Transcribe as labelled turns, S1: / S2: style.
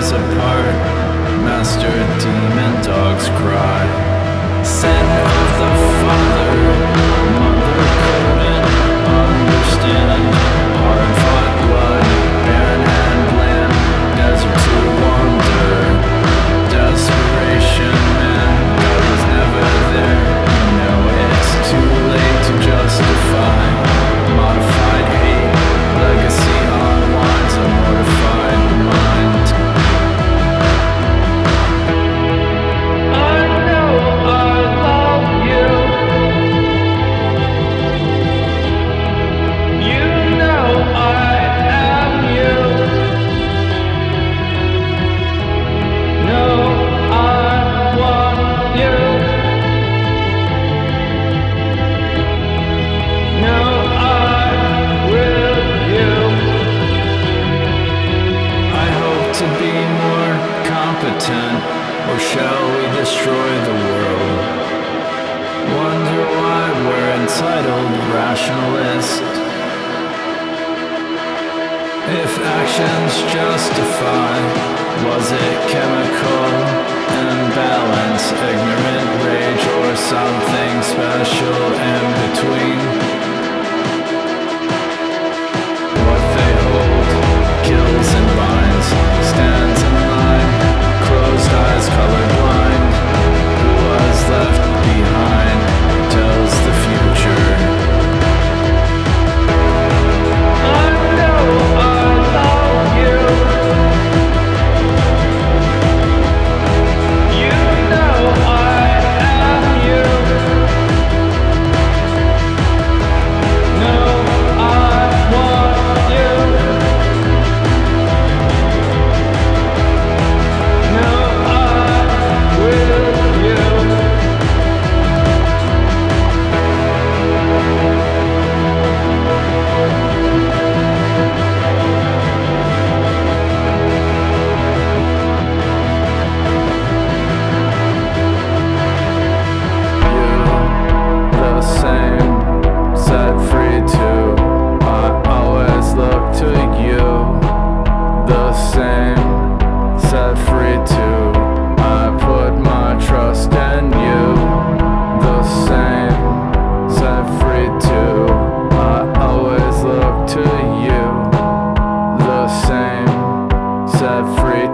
S1: us apart. Master demon dogs cry. Sin of the father, mother couldn't understand. Hard-fought blood, barren and bland, desert to wander. Desperation, man, God was never there. You know it's too late to justify. Mortified hate, legacy unwinds a mortified mind. I know I love you. You know I am you. No, I want you. No, I will you. I hope to be more competent, or shall we destroy the world? Wonder why we're entitled rationalists. If actions justify, was it chemical imbalance, ignorant rage, or something special in between? What they hold kills and binds, stands in line, closed eyes, colorblind. Who was left behind tells the future. I know I love you. You know I am you. No, I want you. No, I will you. The same, set free too. I always look to you. The same, set free too. I put my trust in you. The same, set free too. I always look to you. The same, set free